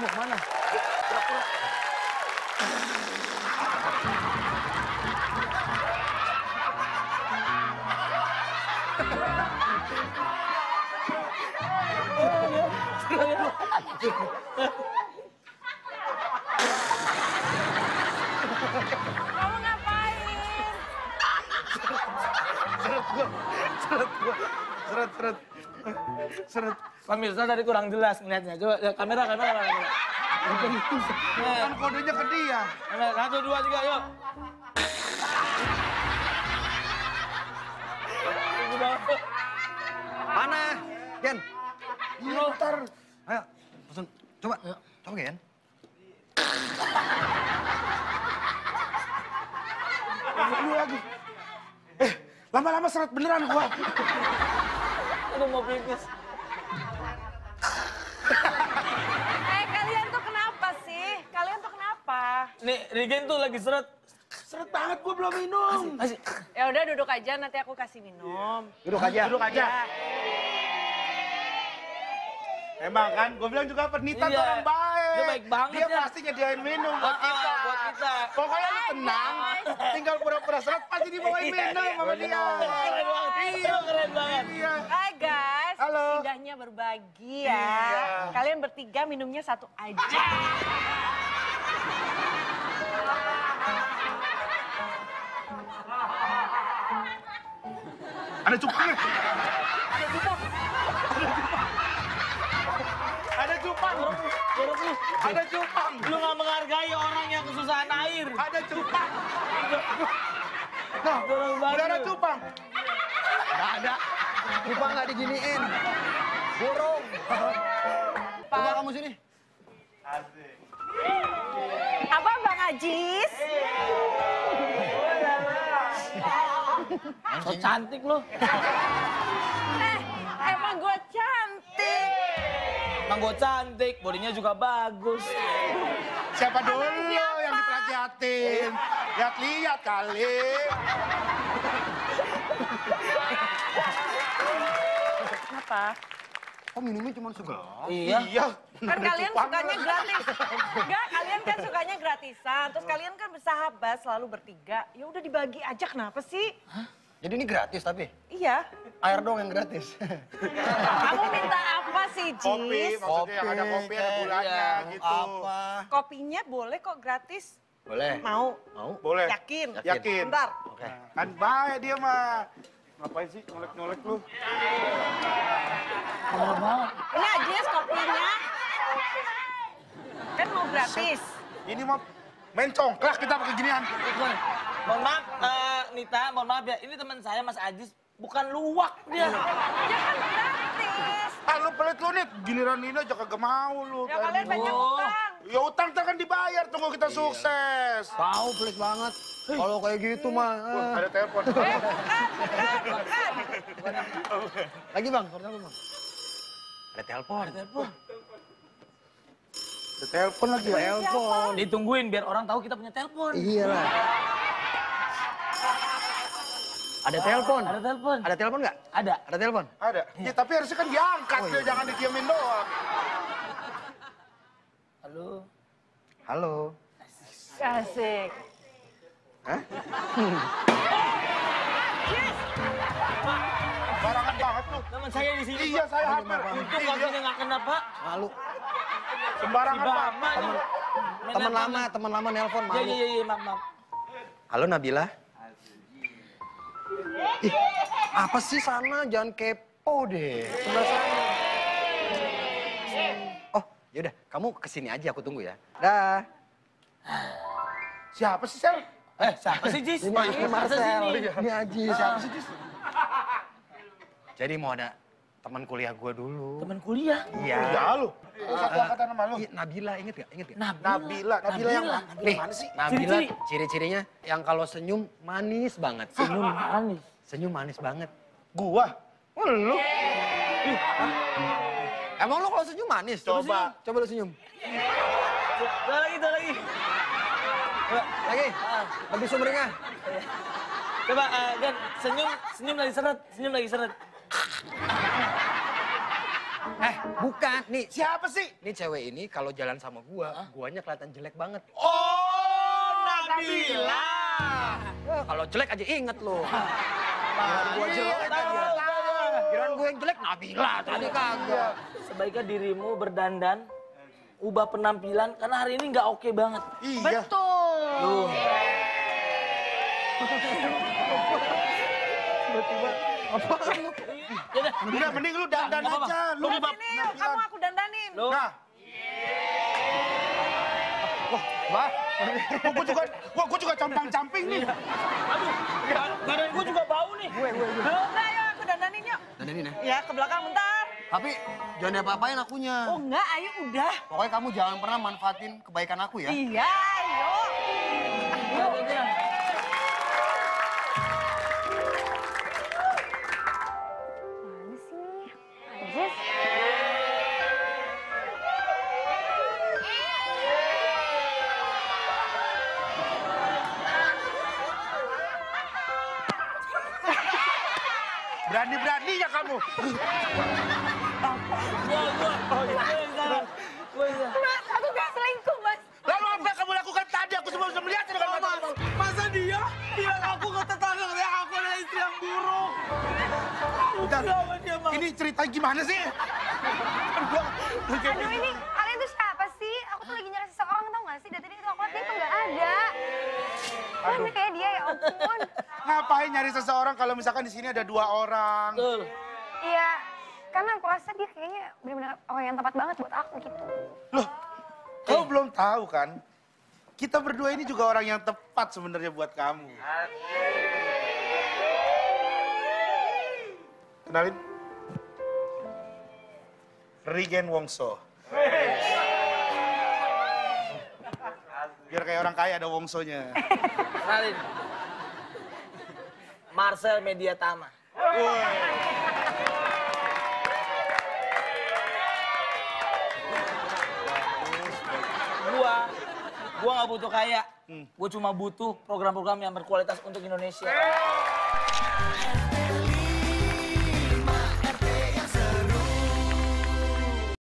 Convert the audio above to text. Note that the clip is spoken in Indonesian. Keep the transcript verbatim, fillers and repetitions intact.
Mana, mana? Pura-pura. Kamu ngapain? Seret gua, seret gua, seret, seret, seret. Pemirsa tadi kurang jelas ngeliatnya. Coba ya, kamera, kamera, kamera. Kan kodenya ke dia. Satu, dua, tiga, yuk. Mana? Gen. Iya, ntar. Ayo, pesan. Coba, coba Gen. Dulu lagi. Eh, lama-lama seret beneran gua. Aduh, mau pipis. Eh, kalian tuh kenapa sih? Kalian tuh kenapa? Nih, Regen tuh lagi seret. Seret banget gua belum minum. Asik. Ya udah duduk aja, nanti aku kasih minum. Duduk aja. Duduk aja. Ya. Emang kan, gue bilang juga Penita tuh Iya. orang baik. Dia baik banget Dia ya. pasti nyediain minum buat Ah, kita. buat kita. Pokoknya lu tenang, tinggal pura-pura seret pasti dibawain minum sama dia. Keren banget. Iya, keren banget. Iya. Hai guys, Halo. indahnya berbagi ya. Iya. Kalian bertiga minumnya satu aja. Ada cupang. Ada cupang. Ada cupang. Jorok lu. Ada cupang. Lu gak menghargai orang yang kesusahan air. Ada cupang. Nah, jorok banget. Udah ada cupang. Nggak ada. Cupang nggak diginiin. Burung. Coba kamu sini. Apa Bang Ajis? So cantik lu. Eh, emang gue cantik. Emang gue cantik, bodinya juga bagus. Siapa dulu siapa? yang diperhatiin? Lihat-lihat kali. Kenapa? Kok minumnya cuma segelas? Iya. Iya. Kan ada kalian cupang. sukanya gratis. Enggak, kalian kan sukanya gratisan. Terus kalian kan bersahabat, selalu bertiga. Ya udah dibagi aja, kenapa sih? Jadi ini gratis tapi? Iya. Air dong yang gratis. Kamu minta apa sih, Jis? Kopi, maksudnya yang ada kopi, ada gulanya iya. gitu. Apa? Kopinya boleh kok gratis. Boleh. Mau? Mau? Boleh. Yakin? Yakin. Bentar. Oke. Kan baik dia mah. Ngapain sih ngolek-ngolek lu? Bener banget. Ini Ajis kopinya. Kan mau gratis. Ini mah main congklak kita pakai ginian. Ikut. Mohon maaf, eh, Nita, mohon maaf ya. Ini teman saya, Mas Ajis. Bukan luwak dia. Ya kan gratis. Ah lu pelit lu nih, giliran ini aja kagak mau lu. Ya kalian banyak Oh. utang. Ya utang ntar kan dibayar, tunggu kita sukses. Tahu pelit banget. Kalau kayak gitu mah. Wah, eh. ada telepon. Eh, bukan, bukan, bukan. Lagi bang, kalau telepon bang. Ada telepon. Ada telepon. Ada telepon lagi ya. Telepon. Ditungguin biar orang tahu kita punya telepon. Iya lah. Ada telepon. Ada telepon. Ada telepon nggak? Ada. Ada telepon. Ada. Ya, tapi harusnya kan diangkat, ya, jangan didiemin doang. Halo. Halo. Asik. Hah? Barangan banget lu. Teman saya di sini. Iya, Pak. saya hampir. Untung Iya. kakinya nggak kena, Pak. Malu. Si Sembarangan banget. Bama nih. Main Teman apa lama, nih? teman lama nelpon Iya, malu. iya, iya, maaf, maaf. Halo Nabila. Ih, apa sih sana? Jangan kepo deh. Sebelah sana. Oh, yaudah. Kamu kesini aja, aku tunggu ya. Dah. Siapa sih, Sel? Eh, siapa sih, Jis? Ini, ini Masa Marcel. sini? Ini Aji. Siapa sih, Jis? Jadi mau ada teman kuliah gue dulu. Teman kuliah. Iya. Ya lu. Lu satu angkatan sama lu. Iya, Nabila, inget gak? Inget gak? Nabila. Nabila yang mana? Nih, Mana sih? Nabila Ciri-ciri. ciri-cirinya yang kalau senyum manis banget. Senyum manis. Senyum manis banget. Gua. Oh, lu? Ih, hah? Emang lu kalau senyum manis? Coba. Coba lu senyum. Dua lagi, dua lagi. Coba, Lagi. ah, Lebih sumringah. coba eh, Gan, senyum, senyum lagi seret, senyum lagi seret. Eh, bukan. Nih, Siapa sih? nih cewek ini kalau jalan sama gua, guanya kelihatan jelek banget. Oh, Nabila. Wah, kalau jelek aja inget lo. Kirain gua jelek aja. Kirain gua yang jelek, Nabila tadi kagak. Sebaiknya dirimu berdandan, ubah penampilan, karena hari ini nggak oke banget. Iya. Betul. Tuh. Tiba-tiba. Apa? Yaudah. Udah, mending lu dandan Nggak apa-apa. aja. Lu Udah ubah sini yuk, penampilan. kamu aku dandanin. Lu. Nah. Wah, Wah, gua juga, wah, gua juga campang-camping nih. Aduh, badan gue juga bau nih. gue, gue, gue. Udah yuk, aku dandanin yuk. Dandanin ya. Ya, ke belakang bentar. Tapi jangan diapa-apain akunya. Oh enggak, ayo udah. Pokoknya kamu jangan pernah manfaatin kebaikan aku ya. Iya, ayo. Udah, udah, udah. Mana sih? Ajis. Berani-beraninya kamu. Gua, gua. Oh, iya. Gua yang salah. Gua yang salah. Mas, aku gak selingkuh, Mas. Lalu apa yang kamu lakukan tadi? Aku semua sudah melihat dengan mata aku. Masa dia bilang aku ke tetangga katanya aku adalah istri yang buruk. Bentar. Kenapa dia, Bang? Ini cerita gimana sih? Aduh, ini kalian tuh siapa sih? Aku tuh lagi nyari seseorang, tau gak sih? Dari tadi itu aku lihat dia tuh gak ada. Mana kayak dia, ya ampun. Ngapain nyari seseorang kalau misalkan di sini ada dua orang? Betul. Iya, karena aku rasa dia kayaknya benar-benar orang yang tepat banget buat aku gitu. Loh, kamu belum tahu kan? Kita berdua ini juga orang yang tepat sebenarnya buat kamu. Kenalin. Regen Wongso. Biar kayak orang kaya ada Wongsonya. Kenalin. Marcel Mediatama. Woi. Gua, gua nggak butuh kaya. Hmm. Gua cuma butuh program-program yang berkualitas untuk Indonesia.